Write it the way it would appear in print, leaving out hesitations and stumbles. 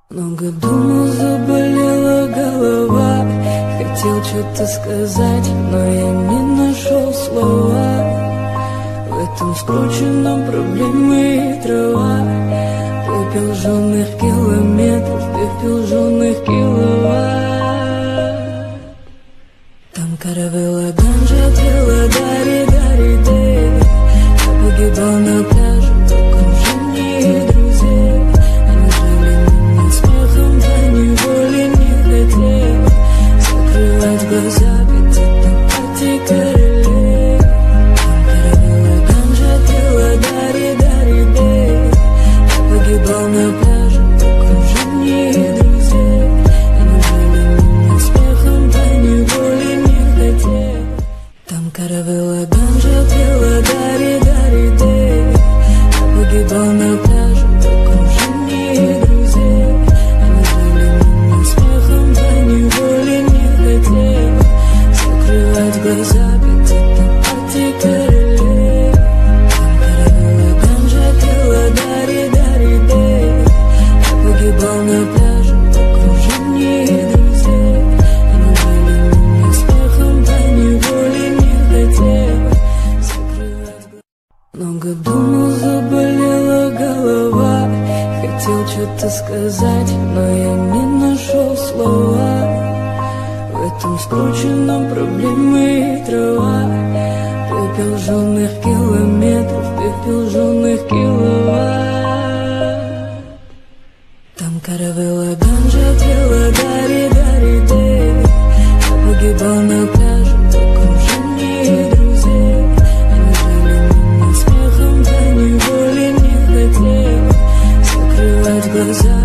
Много думал, заболела голова. Хотел что-то сказать, но я не нашел слова. В этом скрученном проблемы и трава. Пепел жженых километров, пепел жженых киловатт. Там каравелла, ганджа, пела, дари, дари, дэй. Я погибал на пляже в окружении друзей. Они жили меня смехом, по неволе не хотел закрывать глаза, ведь это пати королей. Там каравелла, ганджа, пела, дари, дари, дэй. Я погибал на пляже в окружении друзей. Они жили меня смехом, по неволе не хотел. Там каравелла, ганджа, пела, дари, дари, дэй. Я погибал на пляже в окружении друзей. Они жили меня смехом, по неволе не хотел закрывать глаза, ведь это пати королей. Там каравелла, ганджа, пела, дари, дари, дэй. Я погибал на пляже в окружении друзей. Они жили меня смехом, по неволе не хотел закрывать глаза. Много думал, заболела голова. Хотел что-то сказать, но я не нашел слова. В этом скрученном проблемы и трава. Пепел жженых километров, пепел жженых киловатт. Там каравелла, ганджа, пела, дари, дари, дэй. Я погибал на пляже в окружении друзей. Они жили меня смехом, по неволе не хотел закрывать глаза.